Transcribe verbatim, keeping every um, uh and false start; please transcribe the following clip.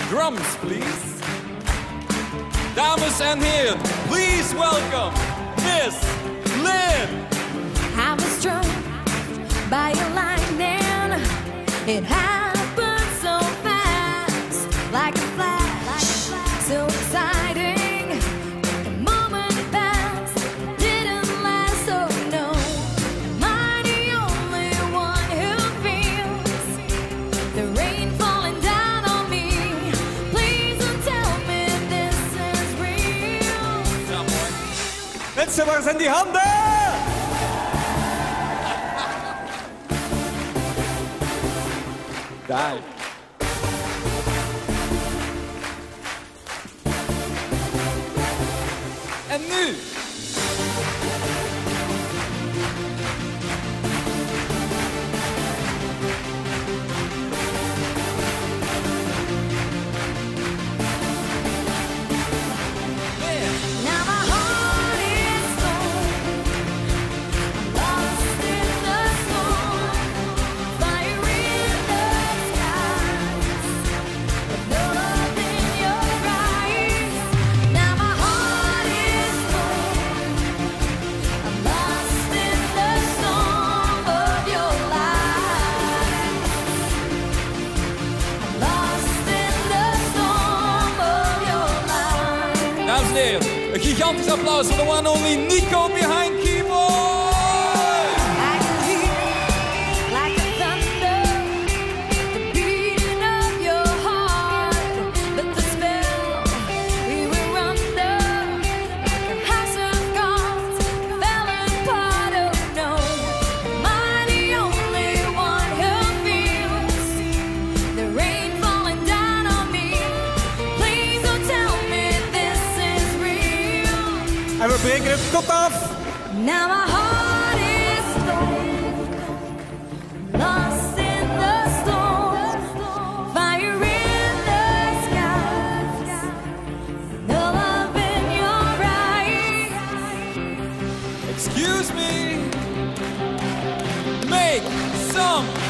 drums, please. Dames en heren, please welcome Miss Lynn. I was struck by a lightning. It happened so fast, like a flash, so exciting. The moment passed, didn't last, oh no. Am I the only one who feels the rain falling down on me? Please don't tell me this is real. Ja, mooi. Mensen, waar zijn die handen? Daar. En nu? Now my heart is torn, lost in the storm, fire in the skies, no love in your eyes. Now my heart is torn, I'm lost in the storm of your life. I'm lost in the storm of your life. Dames en heren, een gigantisch applaus voor de one only Nico behind keyboard! I can hear like a thunder, the beating of your heart. But the spell we were under, like a house of cards, fell apart. Oh no, am I the only one who feels the rain falling down on me? Please don't tell me this is real. En we breken het tot af. Now my heart is torn, lost in the storm, fire in the skies, no love in your eyes. Excuse me. Make some